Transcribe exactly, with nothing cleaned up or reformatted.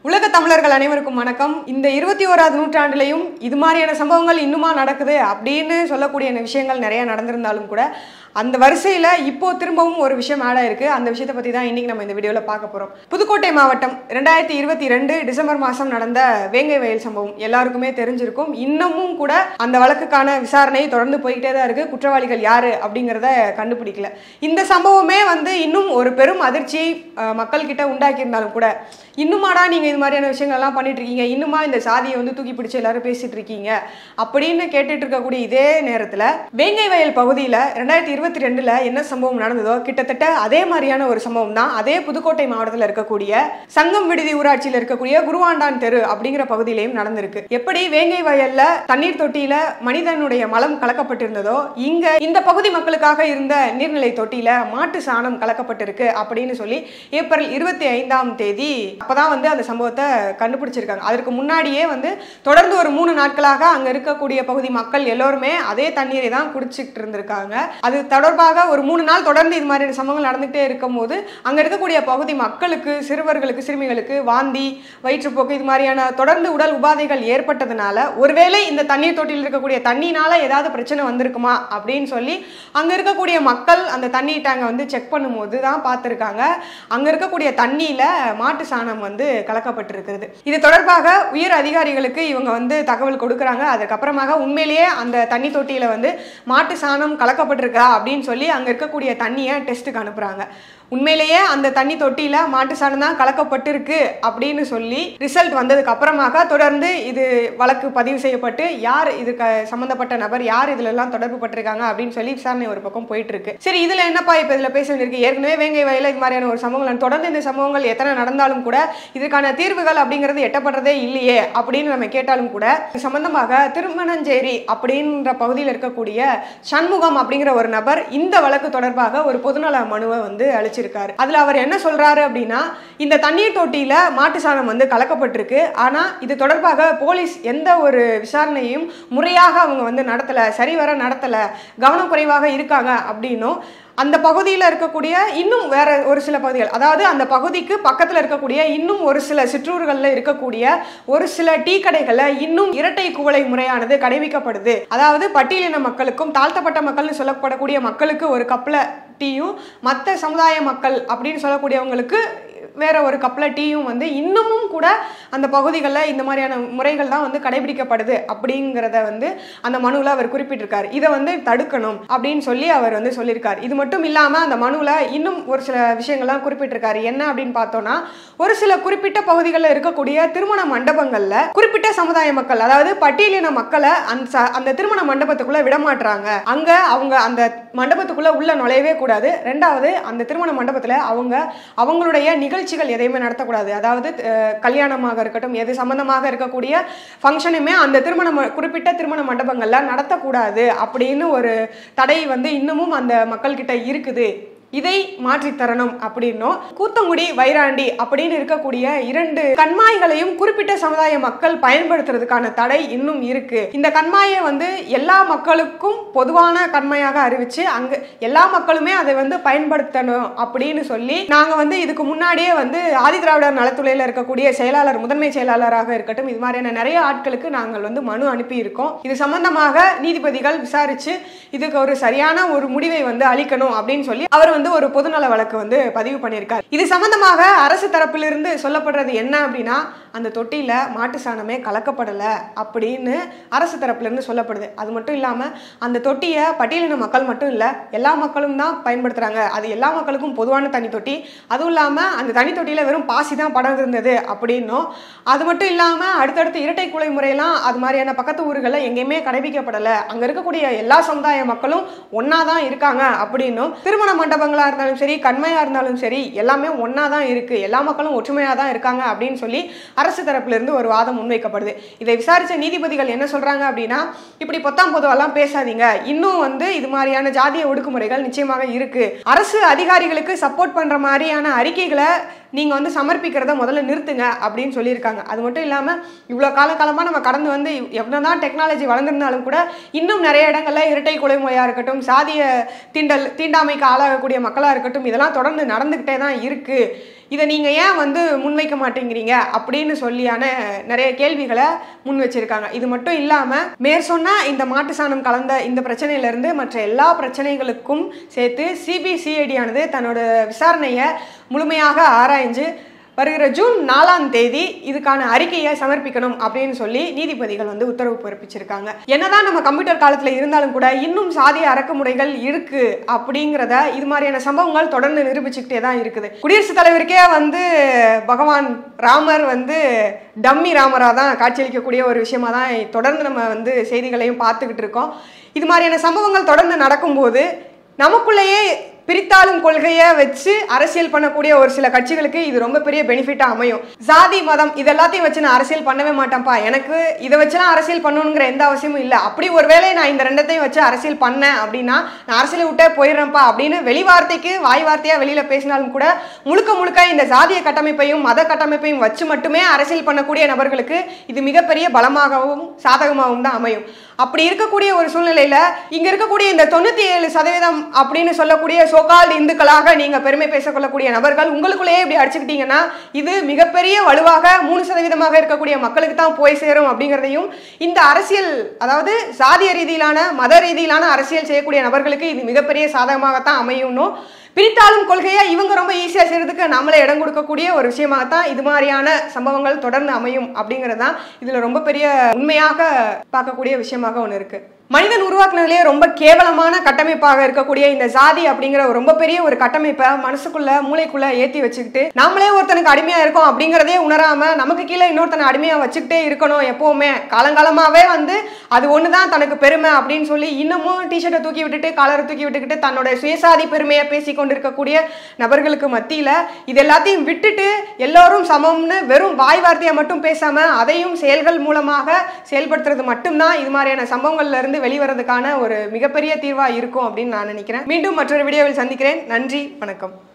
உலக தமிழர்கள் அனைவருக்கும் வணக்கம். இந்த இருபத்தி ஓராவது நூற்றாண்டிலையும் இது மாதிரியான சம்பவங்கள் இன்னுமா நடக்குது அப்படின்னு சொல்லக்கூடிய விஷயங்கள் நிறைய நடந்திருந்தாலும் கூட அந்த வரிசையில் இப்போ திரும்பவும் ஒரு விஷயம் ஆட் ஆயிருக்கு. அந்த விஷயத்தை பற்றி தான் இன்னைக்கு நம்ம இந்த வீடியோவில் பார்க்க போகிறோம். புதுக்கோட்டை மாவட்டம் ரெண்டாயிரத்தி இருபத்தி ரெண்டு டிசம்பர் மாதம் நடந்த வேங்கை வயல் சம்பவம் எல்லாருக்குமே தெரிஞ்சிருக்கும். இன்னமும் கூட அந்த வழக்குக்கான விசாரணை தொடர்ந்து போய்கிட்டே தான் இருக்குது. குற்றவாளிகள் யார் அப்படிங்கிறத கண்டுபிடிக்கல. இந்த சம்பவமே வந்து இன்னும் ஒரு பெரும் அதிர்ச்சியை மக்கள்கிட்ட உண்டாக்கியிருந்தாலும் கூட இன்னுமாடா நீங்கள் இது மாதிரியான விஷயங்கள்லாம் பண்ணிட்டு இருக்கீங்க, இன்னுமா இந்த சாதியை வந்து தூக்கி பிடிச்சி எல்லாரும் பேசிட்டு இருக்கீங்க அப்படின்னு கேட்டுட்டு இருக்கக்கூடிய இதே நேரத்தில் வேங்கை வயல் பகுதியில் ரெண்டாயிரத்தி இருபத்தி ரெண்டுல என்ன சம்பவம் நடந்ததோ கிட்டத்தட்ட அதே மாதிரியான ஒரு சம்பவம் தான் அதே புதுக்கோட்டை மாவட்டத்தில் இருக்கக்கூடிய சங்கம் விடுதி ஊராட்சியில் இருக்கக்கூடிய குருவாண்டான் தெரு அப்படிங்கிற பகுதியிலையும் நடந்திருக்கு. எப்படி வேங்கை வயல்ல தண்ணீர் தொட்டியில மனிதனுடைய மலம் கலக்கப்பட்டிருந்ததோ இங்க இந்த பகுதி மக்களுக்காக இருந்த நீர்நிலை தொட்டியில மாட்டு சாணம் கலக்கப்பட்டிருக்கு அப்படின்னு சொல்லி ஏப்ரல் இருபத்தி ஐந்தாம் தேதி அப்பதான் வந்து அந்த சம்பவத்தை கண்டுபிடிச்சிருக்காங்க. அதற்கு முன்னாடியே வந்து தொடர்ந்து ஒரு மூணு நாட்களாக அங்க இருக்கக்கூடிய பகுதி மக்கள் எல்லோருமே அதே தண்ணீரை தான் குடிச்சிட்டு இருந்திருக்காங்க. அது தொடர்பாக ஒரு மூணு நாள் தொடர்ந்து இது மாதிரி சம்பவங்கள் நடந்துகிட்டே இருக்கும் போது அங்க இருக்கக்கூடிய பகுதி மக்களுக்கு, சிறுவர்களுக்கு, சிறுமிகளுக்கு வாந்தி, வயிற்றுப்போக்கு இது மாதிரியான தொடர்ந்து உடல் உபாதைகள் ஏற்பட்டதுனால ஒருவேளை இந்த தண்ணீர் தொட்டியில் இருக்கக்கூடிய தண்ணினால ஏதாவது பிரச்சனை வந்திருக்குமா அப்படின்னு சொல்லி அங்க இருக்கக்கூடிய மக்கள் அந்த தண்ணி டேங்கை வந்து செக் பண்ணும்போது தான் பார்த்துருக்காங்க அங்க இருக்கக்கூடிய தண்ணியில மாட்டு சாணம் வந்து கலக்கப்பட்டிருக்கிறது. இது தொடர்பாக உயர் அதிகாரிகளுக்கு இவங்க வந்து தகவல் கொடுக்கறாங்க. அதுக்கப்புறமாக உண்மையிலேயே அந்த தண்ணி தொட்டியில வந்து மாட்டு சாணம் கலக்கப்பட்டிருக்கா அப்படின்னு சொல்லி அங்க இருக்கக்கூடிய தண்ணியை டெஸ்ட்டுக்கு அனுப்புறாங்க. உண்மையிலேயே அந்த தண்ணி தொட்டியில மாட்டு சாணம் தான் கலக்கப்பட்டிருக்கு அப்படின்னு சொல்லி ரிசல்ட் வந்ததுக்கு அப்புறமாக தொடர்ந்து இது வழக்கு பதிவு செய்யப்பட்டு யார் இதுக்கு சம்பந்தப்பட்ட நபர், யார் இதுல எல்லாம் தொடர்பு பட்டிருக்காங்க அப்படின்னு சொல்லி விசாரணை ஒரு பக்கம் போயிட்டு இருக்கு. சரி, இதுல என்னப்பா இப்ப இதுல பேச வேண்டியிருக்கு, ஏற்கனவே வேங்கை வயல இது மாதிரியான ஒரு சம்பவங்கள் தொடர்ந்து இந்த சம்பவங்கள் எத்தனை நடந்தாலும் கூட இதுக்கான தீர்வுகள் அப்படிங்கிறது எட்டப்படுறதே இல்லையே அப்படின்னு நம்ம கேட்டாலும் கூட சம்பந்தமாக திருமணஞ்சேரி அப்படின்ற பகுதியில் இருக்கக்கூடிய சண்முகம் அப்படிங்கிற ஒரு நபர் இந்த வழக்கு தொடர்பாக ஒரு பொதுநல மனுவை வந்து அளிச்சு இருக்காரு. அதுல அவர் என்ன சொல்றாரு அப்படின்னா, இந்த தண்ணீர் தொட்டியில மாட்டு சாணம் வந்து கலக்கப்பட்டிருக்கு, ஆனா இது தொடர்பாக போலீஸ் எந்த ஒரு விசாரணையும் முறையாக அவங்க வந்து நடத்தல, சரிவர நடத்தல, கவனக்குறைவாக இருக்காங்க அப்படின்னும் அந்த பகுதியில் இருக்கக்கூடிய இன்னும் வேற ஒரு சில பகுதிகள், அதாவது அந்த பகுதிக்கு பக்கத்தில் இருக்கக்கூடிய இன்னும் ஒரு சில சிற்றூர்களில் இருக்கக்கூடிய ஒரு சில டீ கடைகளை இன்னும் இரட்டை குவளை முறையானது கடைபிடிக்கப்படுது. அதாவது பட்டியலின மக்களுக்கும் தாழ்த்தப்பட்ட மக்கள்னு சொல்லப்படக்கூடிய மக்களுக்கு ஒரு கப்பில் டீயும், மற்ற சமுதாய மக்கள் அப்படின்னு சொல்லக்கூடியவங்களுக்கு வேற ஒரு கப்பில் டீயும் வந்து இன்னமும் கூட அந்த பகுதிகளில் இந்த மாதிரியான முறைகள் தான் வந்து கடைபிடிக்கப்படுது அப்படிங்கிறத வந்து அந்த மனுவில் அவர் குறிப்பிட்டிருக்காரு. இதை வந்து தடுக்கணும் அப்படின்னு சொல்லி அவர் வந்து சொல்லியிருக்காரு. இது மட்டும் இல்லாமல் அந்த மனுவில் இன்னும் ஒரு சில விஷயங்கள்லாம் குறிப்பிட்டிருக்காரு. என்ன அப்படின்னு பார்த்தோம்னா, ஒரு சில குறிப்பிட்ட பகுதிகளில் இருக்கக்கூடிய திருமண மண்டபங்களில் குறிப்பிட்ட சமுதாய மக்கள், அதாவது பட்டியலின மக்களை அந்த அந்த திருமண மண்டபத்துக்குள்ள விடமாட்டுறாங்க. அங்க அவங்க அந்த மண்டபத்துக்குள்ள உள்ள நுழையவே கூடாது. ரெண்டாவது, அந்த திருமண மண்டபத்தில் அவங்க அவங்களுடைய நிகழ்ச்சி எதையுமே நடத்தக்கூடாது. அதாவது கல்யாணமாக இருக்கட்டும், எது சம்பந்தமாக இருக்கக்கூடிய ஃபங்க்ஷனுமே அந்த திருமண குறிப்பிட்ட திருமண மண்டபங்கள்ல நடத்தக்கூடாது அப்படின்னு ஒரு தடை வந்து இன்னமும் அந்த மக்கள் கிட்ட இருக்குது. இதை மாற்றித்தரணும் அப்படின்னும், கூத்தங்குடி, வைராண்டி அப்படின்னு இருக்கக்கூடிய இரண்டு கண்மாய்களையும் குறிப்பிட்ட சமுதாய மக்கள் பயன்படுத்துறதுக்கான தடை இன்னும் இருக்கு. இந்த கண்மாயை வந்து எல்லா மக்களுக்கும் பொதுவான கண்மாயாக அறிவிச்சு அங்க எல்லா மக்களுமே அதை வந்து பயன்படுத்தணும் அப்படின்னு சொல்லி நாங்க வந்து இதுக்கு முன்னாடியே வந்து ஆதிதிராவிடர் நலத்துறையில இருக்கக்கூடிய செயலாளர், முதன்மை செயலாளராக இருக்கட்டும், இது மாதிரியான நிறைய ஆட்களுக்கு நாங்கள் வந்து மனு அனுப்பி இருக்கோம். இது சம்பந்தமாக நீதிபதிகள் விசாரிச்சு இதுக்கு ஒரு சரியான ஒரு முடிவை வந்து அளிக்கணும் அப்படின்னு சொல்லி அவர் வந்து ஒரு பொதுநல வழக்கு வந்து பதிவு பண்ணியிருக்காரு. இது சம்பந்தமாக அரசு தரப்பிலிருந்து சொல்லப்படுறது என்ன அப்படின்னா, அந்த தொட்டியில மாட்டு சாணமே கலக்கப்படல அப்படின்னு அரசு தரப்புல இருந்து சொல்லப்படுது. அது மட்டும் இல்லாம அந்த தொட்டியை பட்டியலின மக்கள் மட்டும் இல்ல எல்லா மக்களும் தான் பயன்படுத்துறாங்க. அது எல்லா மக்களுக்கும் பொதுவான தனி தொட்டி. அதுவும் இல்லாம அந்த தனி தொட்டியில வெறும் பாசி தான் படர்ந்து இருந்தது அப்படின்னும், அது மட்டும் இல்லாம அடுத்தடுத்து இரட்டை குலை முறையெல்லாம் அது மாதிரியான பக்கத்து ஊர்களில் எங்கேயுமே கடைபிடிக்கப்படல, அங்க இருக்கக்கூடிய எல்லா சமுதாய மக்களும் ஒன்னாதான் இருக்காங்க அப்படின்னும், திருமண மண்டபங்களா இருந்தாலும் சரி, கண்மையா இருந்தாலும் சரி, எல்லாமே ஒன்னாதான் இருக்கு, எல்லா மக்களும் ஒற்றுமையா தான் இருக்காங்க அப்படின்னு சொல்லி அரசு தரப்புல இருந்து ஒரு வாதம் முன்வைக்கப்படுது. இதை விசாரிச்ச நீதிபதிகள் என்ன சொல்றாங்க அப்படின்னா, இப்படி பொத்தாம் பொதுவெல்லாம் பேசாதீங்க, இன்னும் வந்து இது மாதிரியான ஜாதிய ஒடுக்குமுறைகள் நிச்சயமாக இருக்கு, அரசு அதிகாரிகளுக்கு சப்போர்ட் பண்ற மாதிரியான அறிக்கைகளை நீங்க வந்து சமர்ப்பிக்கிறத முதல்ல நிறுத்துங்க அப்படின்னு சொல்லியிருக்காங்க. அது மட்டும் இல்லாம இவ்வளவு கால காலமா நம்ம கடந்து வந்து எவ்வளவுதான் டெக்னாலஜி வளர்ந்திருந்தாலும் கூட இன்னும் நிறைய இடங்கள்ல இரட்டை கொலை முறையா இருக்கட்டும், சாதிய தீண்டல் தீண்டாமைக்கு ஆளாகக்கூடிய மக்களா இருக்கட்டும், இதெல்லாம் தொடர்ந்து நடந்துகிட்டே தான் இருக்கு. இதை நீங்கள் ஏன் வந்து முன்வைக்க மாட்டேங்கிறீங்க அப்படின்னு சொல்லியான நிறைய கேள்விகளை முன் வச்சிருக்காங்க. இது மட்டும் இல்லாமல் மேற்சொன்ன இந்த மாட்டு சாணம் கலந்த இந்த பிரச்சனையிலிருந்து மற்ற எல்லா பிரச்சனைகளுக்கும் சேர்த்து சிபிசிஐடி ஆனது தன்னோட விசாரணையை முழுமையாக ஆராய்ஞ்சு வருகிற ஜூன் நாலாம் தேதி இதுக்கான அறிக்கையை சமர்ப்பிக்கணும் அப்படின்னு சொல்லி நீதிபதிகள் வந்து உத்தரவு பிறப்பிச்சிருக்காங்க. என்னதான் நம்ம கம்ப்யூட்டர் காலத்தில் இருந்தாலும் கூட இன்னும் சாதிய அடக்குமுறைகள் இருக்கு அப்படிங்கிறத இது மாதிரியான சம்பவங்கள் தொடர்ந்து நிரூபிச்சுக்கிட்டே தான் இருக்குது. குடியரசுத் தலைவருக்கே வந்து பகவான் ராமர் வந்து டம்மி ராமராக தான் காட்சியளிக்கக்கூடிய ஒரு விஷயமா தான் தொடர்ந்து நம்ம வந்து செய்திகளையும் பார்த்துக்கிட்டு இருக்கோம். இது மாதிரியான சம்பவங்கள் தொடர்ந்து நடக்கும்போது நமக்குள்ளேயே பிரித்தாளும் கொள்கையை வச்சு அரசியல் பண்ணக்கூடிய ஒரு சில கட்சிகளுக்கு இது ரொம்ப பெரிய பெனிஃபிட்டா அமையும். சாதி மதம் இதெல்லாத்தையும் வச்சு நான் அரசியல் பண்ணவே மாட்டேன்ப்பா, எனக்கு இதை வச்சுலாம் அரசியல் பண்ணணுங்கிற எந்த அவசியமும் இல்லை, அப்படி ஒரு வேளை நான் இந்த ரெண்டத்தையும் வச்சு அரசியல் பண்ணேன் அப்படின்னா நான் அரசியலை விட்டே போயிடுறேன்ப்பா அப்படின்னு வெளி வார்த்தைக்கு வாய் வார்த்தையா வெளியில பேசினாலும் கூட முழுக்க முழுக்க இந்த சாதிய கட்டமைப்பையும் மத கட்டமைப்பையும் வச்சு மட்டுமே அரசியல் பண்ணக்கூடிய நபர்களுக்கு இது மிகப்பெரிய பலமாகவும் சாதகமாகவும் தான் அமையும். அப்படி இருக்கக்கூடிய ஒரு சூழ்நிலையில இங்க இருக்கக்கூடிய இந்த தொண்ணூத்தி ஏழு சதவீதம் அப்படின்னு சொல்லக்கூடிய சோகால்டு இந்துக்களாக நீங்க பெருமை பேசக்கொள்ளக்கூடிய நபர்கள் உங்களுக்குள்ளேயே இப்படி அடிச்சுக்கிட்டீங்கன்னா இது மிகப்பெரிய வலுவாக மூணு சதவீதமாக இருக்கக்கூடிய மக்களுக்கு தான் போய் சேரும் அப்படிங்கிறதையும் இந்த அரசியல் அதாவது சாதிய ரீதியிலான மத ரீதியிலான அரசியல் செய்யக்கூடிய நபர்களுக்கு இது மிகப்பெரிய சாதகமாகத்தான் அமையும்னு பிரித்தாளும் கொள்கையை இவங்க ரொம்ப ஈஸியாக செய்யறதுக்கு நம்மளே இடம் கொடுக்கக்கூடிய ஒரு விஷயமாகத்தான் இது மாதிரியான சம்பவங்கள் தொடர்ந்து அமையும் அப்படிங்கிறது தான் இதில் ரொம்ப பெரிய உண்மையாக பார்க்கக்கூடிய விஷயமாக ஒன்று இருக்கு. மனிதன் உருவாக்குனதுலேயே ரொம்ப கேவலமான கட்டமைப்பாக இருக்கக்கூடிய இந்த சாதி அப்படிங்கிற ரொம்ப பெரிய ஒரு கட்டமைப்பை மனசுக்குள்ள மூளைக்குள்ள ஏற்றி வச்சுக்கிட்டு நம்மளே ஒருத்தனுக்கு அடிமையா இருக்கோம் அப்படிங்கிறதே உணராம நமக்கு கீழே இன்னொருத்தனை அடிமையா வச்சுக்கிட்டே இருக்கணும் எப்பவுமே காலங்காலமாவே வந்து அது ஒண்ணுதான் தனக்கு பெருமை அப்படின்னு சொல்லி இன்னமும் டிஷர்ட்டை தூக்கி விட்டுட்டு காலரை தூக்கி விட்டுக்கிட்டு தன்னோட சுயசாதி பெருமையை பேசி கொண்டிருக்கக்கூடிய நபர்களுக்கு மத்தியில இது எல்லாத்தையும் விட்டுட்டு எல்லோரும் சமம்னு வெறும் வாய் வார்த்தையை மட்டும் பேசாம அதையும் செயல்கள் மூலமாக செயல்படுத்துறது மட்டும்தான் இது மாதிரியான சம்பவங்கள்ல இருந்து வெளிவரதுக்கான ஒரு மிகப்பெரிய தீர்வா இருக்கும் அப்படின்னு நான் நினைக்கிறேன். மீண்டும் மற்றொரு வீடியோவில் சந்திக்கிறேன். நன்றி, வணக்கம்.